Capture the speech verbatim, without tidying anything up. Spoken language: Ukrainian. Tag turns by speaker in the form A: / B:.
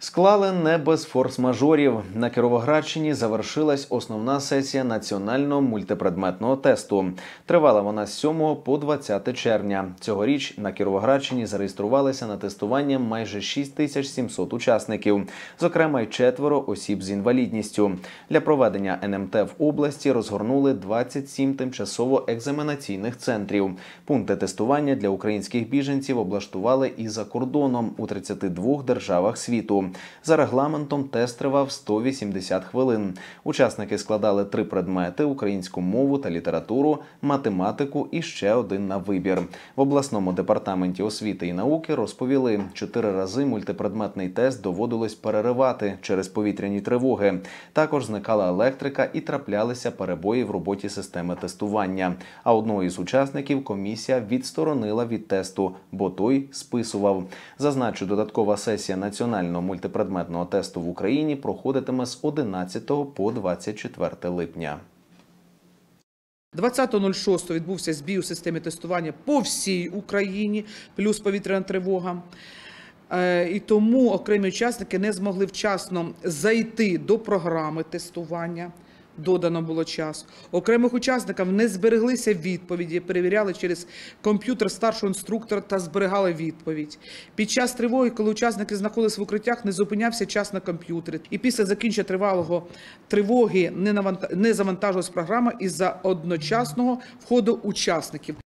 A: Склали не без форс-мажорів. На Кіровоградщині завершилась основна сесія національного мультипредметного тесту. Тривала вона з сьомого по двадцяте червня. Цьогоріч на Кіровоградщині зареєструвалися на тестування майже шість тисяч сімсот учасників, зокрема й четверо осіб з інвалідністю. Для проведення ен ем те в області розгорнули двадцять сім тимчасово-екзаменаційних центрів. Пункти тестування для українських біженців облаштували і за кордоном у тридцяти двох державах світу. За регламентом тест тривав сто вісімдесят хвилин. Учасники складали три предмети – українську мову та літературу, математику і ще один на вибір. В обласному департаменті освіти і науки розповіли, чотири рази мультипредметний тест доводилось переривати через повітряні тривоги. Також зникала електрика і траплялися перебої в роботі системи тестування. А одного із учасників комісія відсторонила від тесту, бо той списував. Зазначу, додаткова сесія національного мультипредметного тесту в Україні проходитиме з одинадцятого по двадцять четверте липня.
B: двадцятого шостого відбувся збій у системі тестування по всій Україні, плюс повітряна тривога. І тому окремі учасники не змогли вчасно зайти до програми тестування. Додано було час. Окремих учасників не збереглися відповіді, перевіряли через комп'ютер старшого інструктора та зберігали відповідь. Під час тривоги, коли учасники знаходились в укриттях, не зупинявся час на комп'ютері. І після закінчення тривалого тривоги не завантажувалась програма із-за одночасного входу учасників.